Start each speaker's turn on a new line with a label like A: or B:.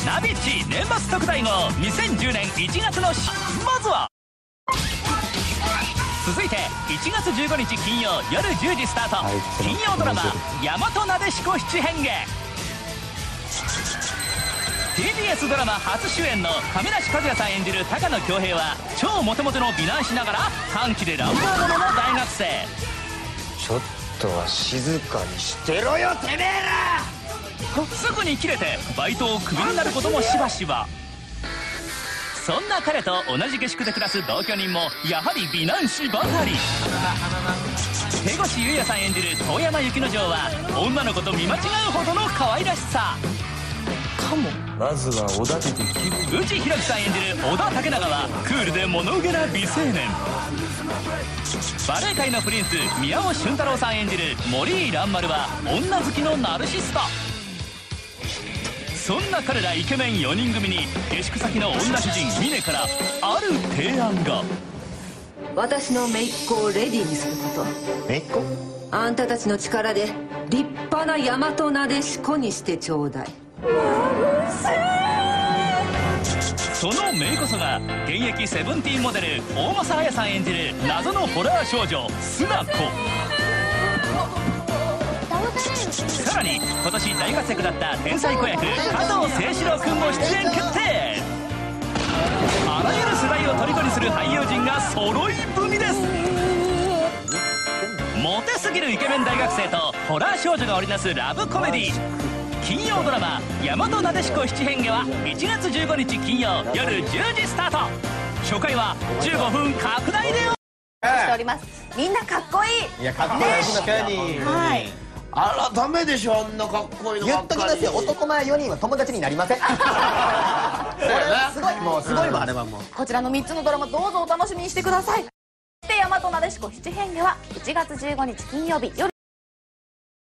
A: ナビッチ年末特大号2010年1月のまずは続いて1月15日金曜夜10時スタート、金曜ドラマ「大和なでしこ七変化」。 TBS ドラマ初主演の亀梨和也さん演じる高野恭平は超モテモテの美男子ながら短気で乱暴者の大学生。
B: ちょっとは静かにしてろよてめえら。
A: すぐにキレてバイトをクビになることもしばしば。そんな彼と同じ下宿で暮らす同居人もやはり美男子ばかり。手越優也さん演じる遠山幸之丞は女の子と見間違うほどの可愛らしさ。
B: まずはおだてて気分。
A: 内弘樹さん演じる織田竹永はクールで物憂げな美青年。バレエ界のプリンス宮尾俊太郎さん演じる森井蘭丸は女好きのナルシスト。そんな彼らイケメン4人組に下宿先の女主人峰からある提案が。
C: 私の姪っ子をレディーにすること。
B: めっ子？
C: あんたたちの力で立派な大和なでしこにしてちょうだい。
A: その姪こそが現役セブンティーンモデル大政絢さん演じる謎のホラー少女須奈子。さらに今年大活躍だった天才子役加藤清史郎君も出演決定。あらゆる世代を虜にする俳優陣が揃い踏みです。モテすぎるイケメン大学生とホラー少女が織りなすラブコメディー。金曜ドラマ「大和なでしこ七変化」は1月15日金曜夜10時スタート。初回は15分拡大で
D: しております。みんなかっこいい。
B: いやかっこいい。確かに。
D: はい。
E: あらダメでしょ、あんなかっこいいのばっかり。
B: 言っときますよ、男前4人は友達になりません。すごい、もうすごいわあれはもう。
D: こちらの3つのドラマどうぞお楽しみにしてください。で、大和なでしこ七変化は1月15日金曜日夜